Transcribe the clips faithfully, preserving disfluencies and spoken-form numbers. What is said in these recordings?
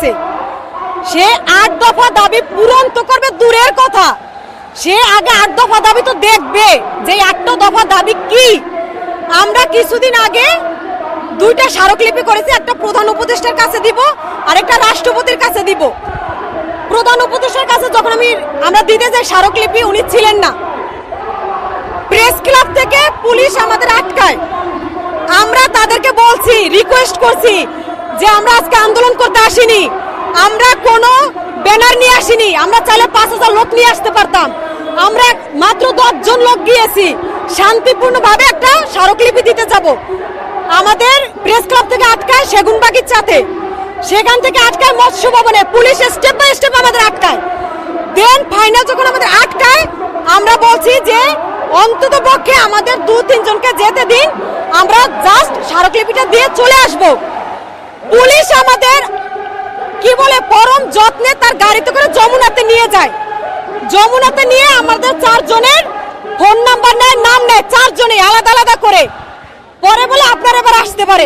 গেছে। সে আট দফা দাবি পূরণ তো করবে দূরের কথা, সে আগে আট দফা দাবি তো দেখবে যে আটটা দফা দাবি কি। আমরা কিছুদিন আগে দুইটা স্মারকলিপি করেছি, একটা প্রধান উপদেষ্টার কাছে দিব আর একটা রাষ্ট্রপতির কাছে দিব। প্রধান উপদেষ্টার কাছে যখন আমি আমরা দিতে যাই স্মারকলিপি, উনি ছিলেন না। প্রেস ক্লাব থেকে পুলিশ আমাদের আটকায়। আমরা তাদেরকে বলছি, রিকোয়েস্ট করছি যে আমরা আজকে আন্দোলন করতে আসিনি, আমরা কোনো ব্যানার নিয়ে আসিনি, আমরা চাইলে পাঁচ হাজার লোক নিয়ে আসতে পারতাম। আমরা মাত্র দশজন লোক গিয়েছি, শান্তিপূর্ণভাবে একটা স্মারকলিপি দিতে যাব। আমাদের প্রেস ক্লাব থেকে আটকায় সেগুনবাগিচাতে, সেখান থেকে আটকায় মৎস্য ভবনে, পুলিশ স্টেপ বাই স্টেপ আমাদের আটকায়। দেন ফাইনাল যখন আমাদের আটকায়, আমরা বলছি যে অন্তত পক্ষে আমাদের দু তিনজনকে যেতে দিন, আমরা জাস্ট স্মারকলিপিটা দিয়ে চলে আসব। পুলিশ আমাদের কি বলে পরম যত্নে তার গাড়িতে করে যমুনাতে নিয়ে যায়। যমুনাতে নিয়ে আমাদের চারজনের ফোন নাম্বার নেয়, নাম নেয়, চারজনে আলাদা আলাদা করে। পরে বলে আপনারা এবার আসতে পারেন।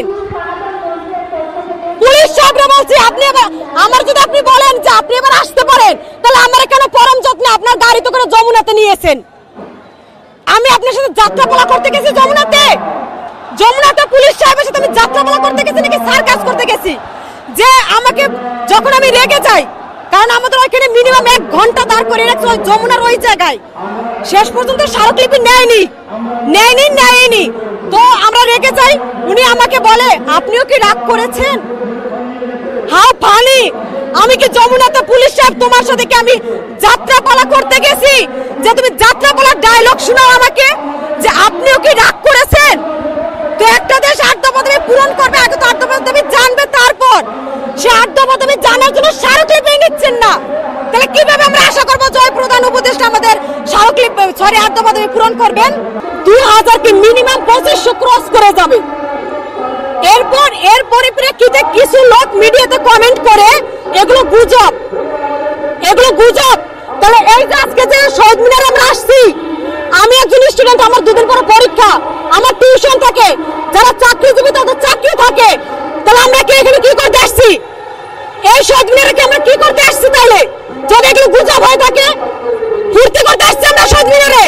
পুলিশ সাহেবরা বলছি আপনি এবার আমার যদি আপনি বলেন যে আপনি এবার আসতে পারেন, তাহলে আমরা কেন পরম যত্নে আপনার গাড়িতে করে যমুনাতে নিয়েছেন? আমি আপনার সাথে যাত্রাপালা করতে গেছি যমুনাতে, যমুনাতে পুলিশ সাহেবের সাথে আমি যাত্রাপালা করতে গেছি নাকি সার্কাস করতে গেছি? যে আমাকে যখন আমি রেগে যাই, কারণ আমাদের ওইখানে মিনিমাম এক ঘন্টা দাঁড় করে রাখছে ওই যমুনার ওই জায়গায়, শেষ পর্যন্ত স্মারকলিপি নেয়নি নেয়নি নেয়নি তো আমরা রেগে যাই। উনি আমাকে বলে আপনিও কি রাগ করেছেন? How funny! আমি কি যমুনাতে পুলিশ সাহেব তোমার সাথে কি আমি যাত্রাপালা করতে গেছি যে তুমি যাত্রাপালার ডায়লগ শোনাও আমাকে যে আপনিও কি রাগ করেছেন? তো একটা দেশ আট দফা দাবি পূরণ করবে, আগে তো আট দফা দাবি জানবে, তারপর সে আট দফা দাবি জানার জন্য স্মারকলিপি নিচ্ছেন না। তাহলে কিভাবে আমরা আশা করবো জয় প্রধান উপদেষ্টা আমাদের স্মারকলিপি সরি আট দফা দাবি পূরণ করবেন? দুই হাজার কি মিনিমাম পঁচিশশো ক্রস করে যাবে। এরপর এর পরিপ্রেক্ষিতে কিছু লোক মিডিয়াতে কমেন্ট করে এগুলো গুজব, এগুলো গুজব। তাহলে এই যে আজকে যে শহীদ মিনারে আমরা আসছি, আমি একজন স্টুডেন্ট, আমার দুদিন পরে পরীক্ষা, আমার টিউশন থাকে, যারা চাকরিজীবী তাদের চাকরি থাকে, তাহলে আমরা কি এখানে কি করতে আসছি? এই শহীদ মিনারে কি আমরা কি করতে আসছি? তাহলে যদি এগুলো গুজব হয়ে থাকে, ফুর্তি করতে আসছি আমরা শহীদ মিনারে।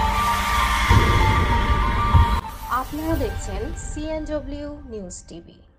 আপনারা দেখছেন সিএনডব্লিউ নিউজ টিভি।